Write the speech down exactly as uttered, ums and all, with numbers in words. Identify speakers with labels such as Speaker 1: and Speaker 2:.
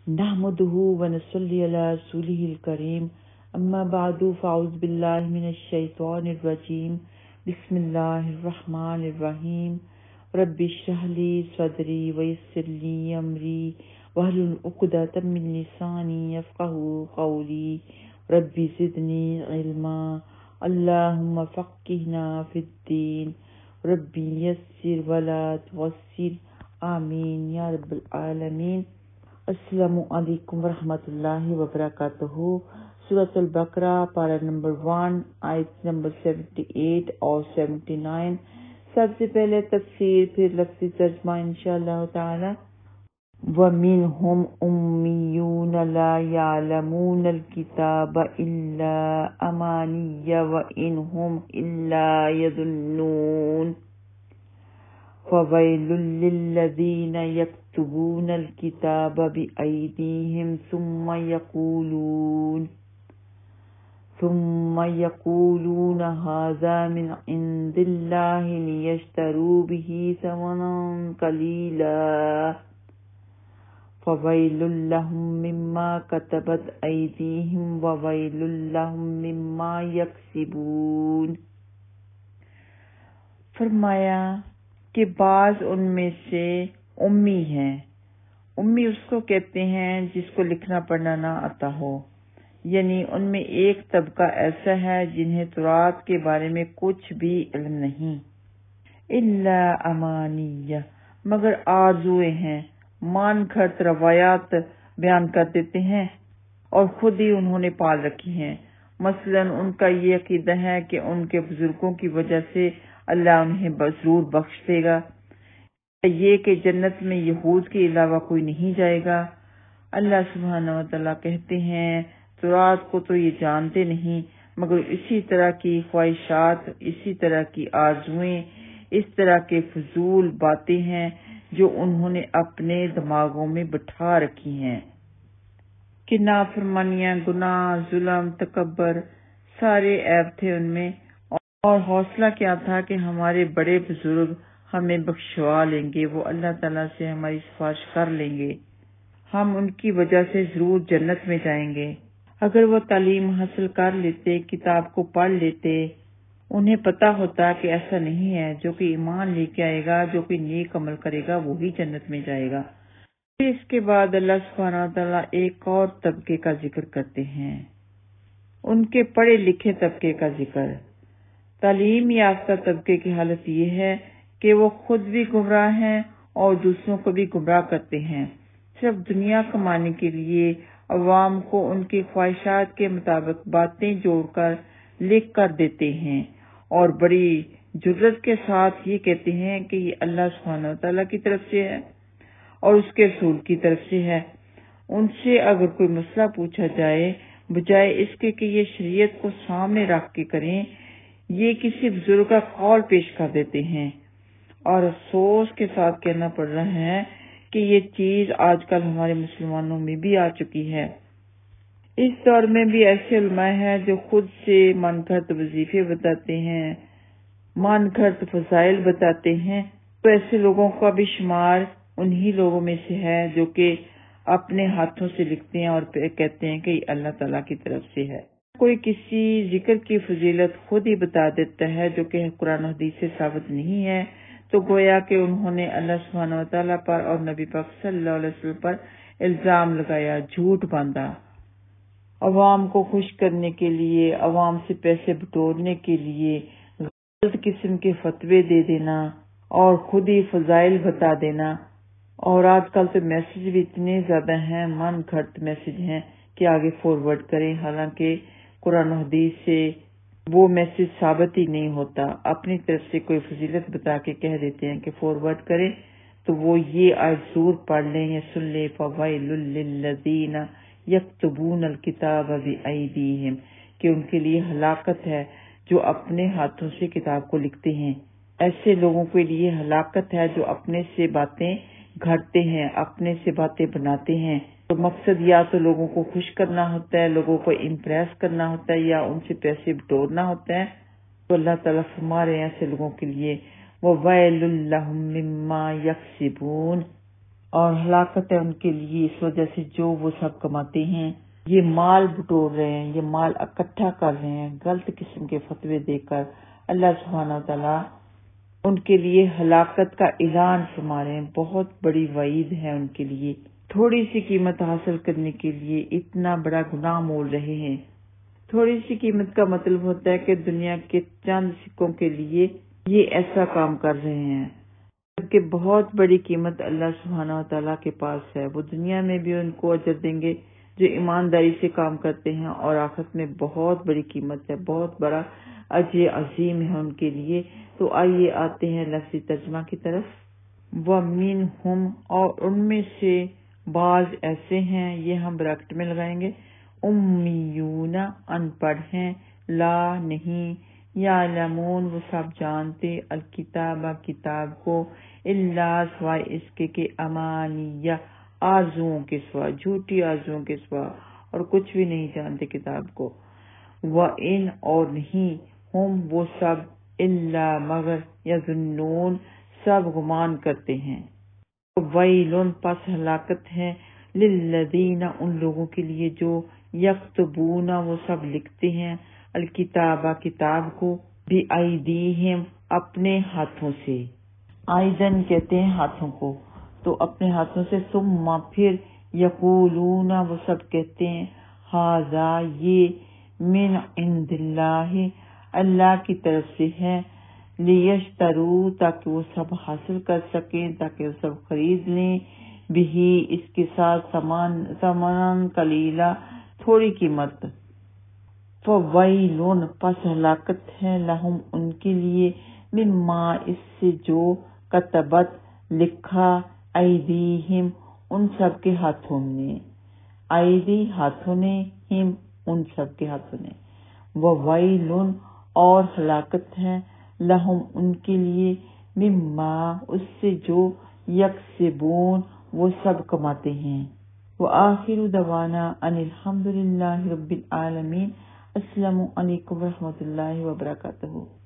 Speaker 1: नहमदुहु व नसल्ली अला रसूलिहिल करीम अम्मा बादु फ़अऊज़ु बिल्लाहि मिनश शैतानिर रजीम बिस्मिल्लाहिर रहमानिर रहीम रब्बि इश्रह ली सदरी व यस्सिर ली अमरी वहलुल उक़दतम मिन लिसानी यफ़क़हू क़ौली रब्बि ज़िदनी इल्मा अल्लाहुम्मा फ़क़्हिना फ़िद्दीन रब्बि यस्सिर वला तुअस्सिर आमीन या रब्बल आलमीन। अस्सलामु अलैकुम वरहमतुल्लाहि वबरकातुहू। सूरत अल-बकरा पारा नंबर वन आयत नंबर सेवेंटी एट और सेवेंटी नाइन। सबसे पहले तफसीर फिर लफ्ज़ी तर्जमा इंशाअल्लाह ताला। वमिनहुम उम्मियून ला यअलमूनल किताब इल्ला अमानिय व इनहुम इल्ला यज़ुन्नून फ़वैलुल लिल्लज़ीना यक्तुबूनल किताब बिअयदीहिम सुम्मा यक़ूलून सुम्मा यक़ूलून हाज़ा मिन इंदिल्लाहि लियश्तरू बिही समनन क़लीला फ़वैलुल लहुम मिम्मा कतबत अयदीहिम व वैलुल लहुम मिम्मा यक्सिबून। फरमाया कि बाज उनमें से उम्मी हैं। उम्मी उसको कहते हैं जिसको लिखना पढ़ना ना आता हो, यानी उनमें एक तबका ऐसा है जिन्हें तौरात के बारे में कुछ भी इल्म नहीं। इल्ला अमानिया, मगर आरज़ुएं हैं, मान घड़त रवायात बयान कर देते हैं और खुद ही उन्होंने पाल रखी हैं। मसलन उनका ये अकीदा है कि उनके बुजुर्गों की वजह से अल्लाह उन्हें जरूर बख्श देगा, ये कि जन्नत में यहूद के अलावा कोई नहीं जाएगा। अल्लाह सुब्हानहू व तआला कहते हैं तौरात को तो ये जानते नहीं, मगर इसी तरह की ख्वाहिशात, इसी तरह की आरज़ुएं, इस तरह के फजूल बातें हैं जो उन्होंने अपने दिमागों में बिठा रखी हैं कि नाफरमानियां, गुनाह, जुल्म, तकब्बर सारे ऐब थे उनमें, और हौसला क्या था कि हमारे बड़े बुजुर्ग हमें बख्शवा लेंगे, वो अल्लाह ताला से हमारी सिफारिश कर लेंगे, हम उनकी वजह से जरूर जन्नत में जाएंगे। अगर वो तालीम हासिल कर लेते, किताब को पढ़ लेते, उन्हें पता होता कि ऐसा नहीं है, जो कि ईमान लेके आएगा, जो कि नेक अमल करेगा वही जन्नत में जाएगा। फिर इसके बाद अल्लाह सुब्हानहू व तआला एक और तबके का जिक्र करते हैं, उनके पढ़े लिखे तबके का जिक्र। तालीम याफ्ता तबके की हालत ये है कि वो खुद भी गुमराह हैं और दूसरों को भी गुमराह करते हैं। सिर्फ दुनिया कमाने के लिए अवाम को उनकी ख्वाहिशात के मुताबिक बातें जोड़कर लिख कर देते हैं और बड़ी जुर्रत के साथ ये कहते हैं कि ये अल्लाह सुब्हानहू व तआला की तरफ से है और उसके रसूल की तरफ से है। उनसे अगर कोई मसला पूछा जाए, बजाय इसके कि ये शरीयत को सामने रख के करें, ये किसी बुजुर्ग का कौल पेश कर देते हैं। और अफसोस के साथ कहना पड़ रहा है कि ये चीज आजकल हमारे मुसलमानों में भी आ चुकी है। इस दौर में भी ऐसे उलमा हैं जो खुद से मन घड़त वजीफे बताते हैं, मन घड़त फजाइल बताते हैं, तो ऐसे लोगों का भी शुमार उन्हीं लोगों में से है जो कि अपने हाथों से लिखते हैं और कहते हैं कि अल्लाह ताला की तरफ से है। कोई किसी जिक्र की फजीलत खुद ही बता देता है जो कि कुरान हदीस से साबित नहीं है, तो गोया कि उन्होंने अल्लाह सुब्हानहू व तआला पर और नबी पाक सल्लल्लाहु अलैहि वसल्लम पर इल्जाम लगाया, झूठ बांधा। अवाम को खुश करने के लिए, अवाम से पैसे बटोरने के लिए गलत किस्म के फतवे दे देना और खुद ही फजाइल बता देना। और आजकल तो मैसेज भी इतने ज्यादा हैं, मन घड़त मैसेज हैं कि आगे फॉरवर्ड करें, हालांकि कुरान हदीस से वो मैसेज साबित ही नहीं होता। अपनी तरफ से कोई फजीलत बता के कह देते हैं कि फॉरवर्ड करें, तो वो ये आज जरूर पढ़ लें या सुन लें, फ़वैलुल लिल्लज़ीना यक्तुबूनल किताब बिअयदीहिम, कि उनके लिए हलाकत है जो अपने हाथों से किताब को लिखते हैं। ऐसे लोगों के लिए हलाकत है जो अपने से बातें घड़ते हैं, अपने से बातें बनाते हैं। तो मकसद या तो लोगों को खुश करना होता है, लोगों को इम्प्रेस करना होता है, या उनसे पैसे बटोरना होता है। तो अल्लाह ताला फरमा रहे हैं ऐसे लोगों के लिए ववैलुल लहुम मिम्मा यक्सिबून, اور ہلاکت ہے ان کے لیے اس وجہ سے جو وہ سب کماتے ہیں۔ یہ مال بٹور رہے ہیں، یہ مال اکٹھا کر رہے ہیں غلط قسم کے فتوے دے کر۔ اللہ سبحانہ و تعالیٰ ان کے لیے ہلاکت کا اعلان فرما رہے ہیں، بہت بڑی وعید ہے ان کے لیے۔ تھوڑی سی قیمت حاصل کرنے کے لیے اتنا بڑا گناہ مول رہے ہیں۔ تھوڑی سی قیمت کا مطلب ہوتا ہے کہ دنیا کے چند سکوں کے لیے یہ ایسا کام کر رہے ہیں، جبکہ بہت بڑی قیمت اللہ سبحانہ و تعالیٰ کے پاس ہے۔ وہ دنیا میں بھی ان کو اجر دیں گے جو ایمانداری سے کام کرتے ہیں، اور آخرت میں بہت بڑی قیمت ہے، بہت بڑا اجر عظیم ہے ان کے لیے۔ تو آئیے آتے ہیں لفظی ترجمہ کی طرف۔ وَمِنْهُمْ، اور ان میں سے بعض ایسے ہیں، یہ ہم بریکٹ میں لگائیں گے، امیون، ان پڑھ ہیں، لا نہیں، یعلمون، وہ سب جانتے، الکتاب، کتاب کو، الا، سوائے اس کے کہ امانیہ، آرزوؤں کے سوا، جھوٹی آرزوؤں کے سوا، اور کچھ بھی نہیں جانتے کتاب کو۔ وَإِنْ، اور نہیں، ہم وہ سب، الا مگر، یظنون، سب گمان کرتے ہیں۔ وَيْلٌ، پس ہلاکت ہے، للذین، ان لوگوں کے لیے جو یکتبون، وہ سب لکھتے ہیں، الکتاب، کتاب کو، بِأَیْدِیہم، اپنے ہاتھوں سے۔ آئیدن کہتے ہیں ہاتھوں کو، تو اپنے ہاتھوں سے، ثم، پھر، یقولون، وہ سب کہتے ہیں، ھذا، یہ، من عند اللہ، اللہ کی طرف سے ہے، لیشتروا، تاکہ وہ سب حاصل کر سکیں، تاکہ وہ سب خرید لیں، بھی، اس کے ساتھ، سامان سامان قلیلا، تھوڑی قیمت۔ فویل، پس ہلاکت ہے، لہم، ان کے لیے، مما، اس سے جو، کتبت، لکھا، ایدیہم، ان سب کے ہاتھوں نے، ایدی، ہاتھوں نے، ہم، ان سب کے ہاتھوں نے، وویل، اور ہلاکت ہے، لہم، ان کے لیے، مما، اس سے جو، یکسبون، وہ سب کماتے ہیں۔ وآخر دعوانا ان الحمد للہ رب العالمین۔ السلام علیکم ورحمۃ اللہ وبرکاتہ۔